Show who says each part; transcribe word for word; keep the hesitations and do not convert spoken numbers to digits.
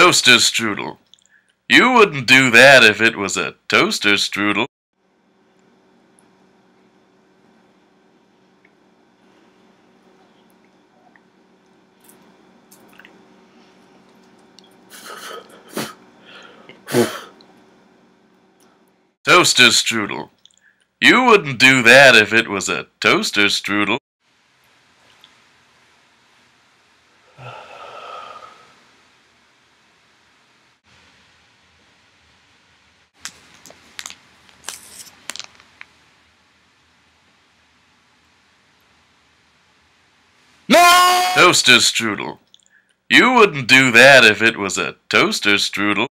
Speaker 1: Toaster strudel. You wouldn't do that if it was a toaster strudel. Toaster strudel. You wouldn't do that if it was a toaster strudel.
Speaker 2: No!
Speaker 1: Toaster strudel. You wouldn't do that if it was a toaster strudel.